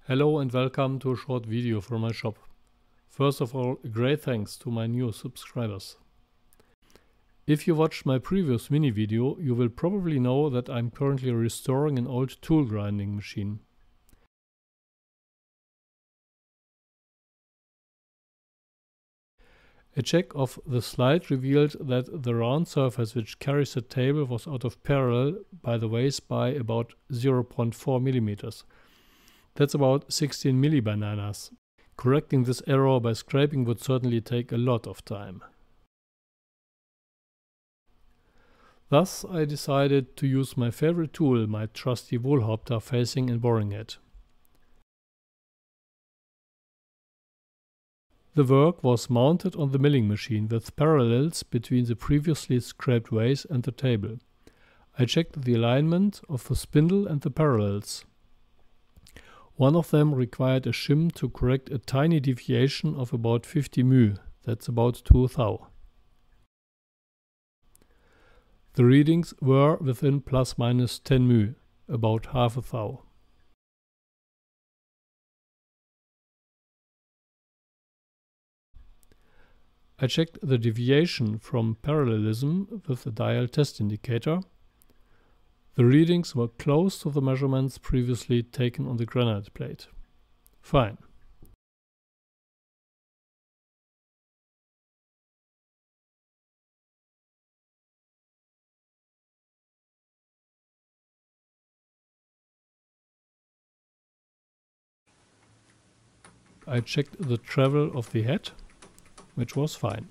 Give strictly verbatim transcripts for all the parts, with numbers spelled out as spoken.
Hello and welcome to a short video from my shop. First of all, a great thanks to my new subscribers. If you watched my previous mini video, you will probably know that I'm currently restoring an old tool grinding machine. A check of the slide revealed that the round surface which carries the table was out of parallel by the waist by about zero point four millimeters. That's about sixteen millibananas. Correcting this error by scraping would certainly take a lot of time. Thus, I decided to use my favorite tool, my trusty Wohlhaupter facing and boring head. The work was mounted on the milling machine with parallels between the previously scraped ways and the table. I checked the alignment of the spindle and the parallels. One of them required a shim to correct a tiny deviation of about fifty mu, that's about two thou. The readings were within plus minus ten mu, about half a thou. I checked the deviation from parallelism with the dial test indicator. The readings were close to the measurements previously taken on the granite plate. Fine. I checked the travel of the head, which was fine.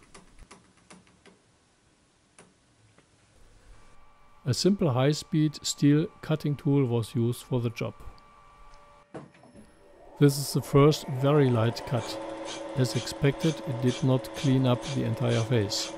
A simple high-speed steel cutting tool was used for the job. This is the first very light cut. As expected, it did not clean up the entire face.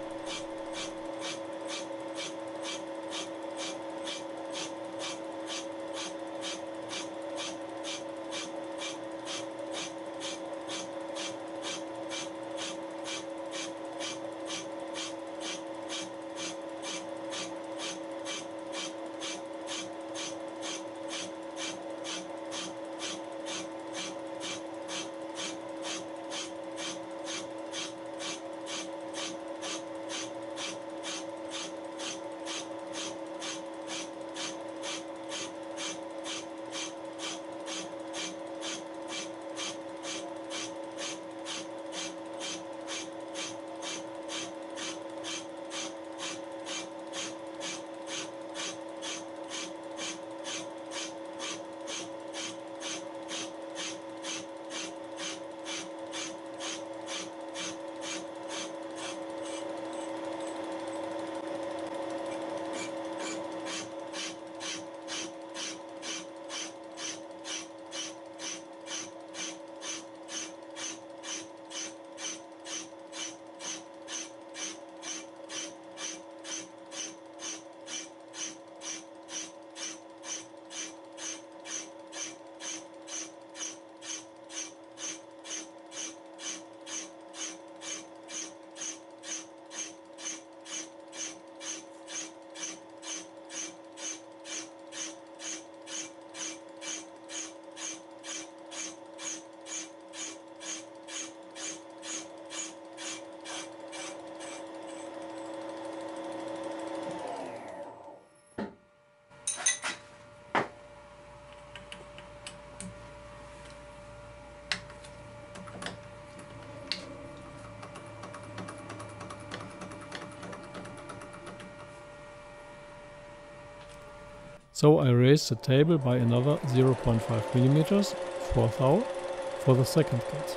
So I raised the table by another zero point five millimeters, four thou, for the second cut.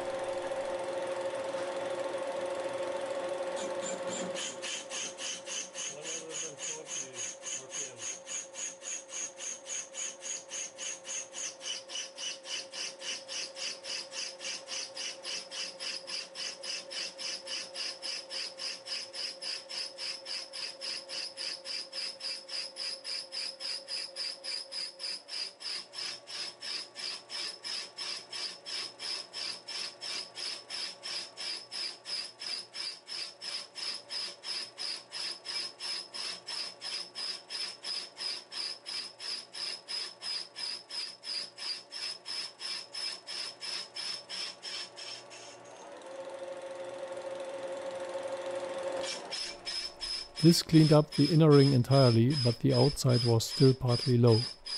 This cleaned up the inner ring entirely, but the outside was still partly low.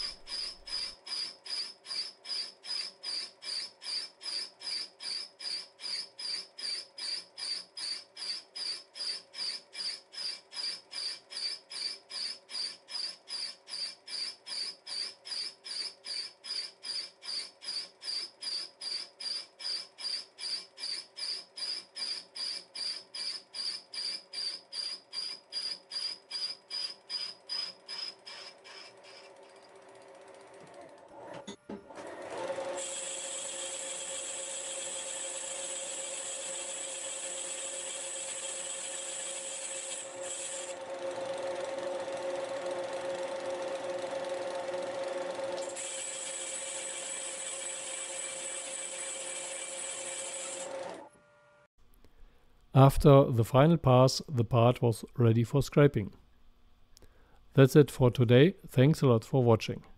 After the final pass, the part was ready for scraping. That's it for today. Thanks a lot for watching.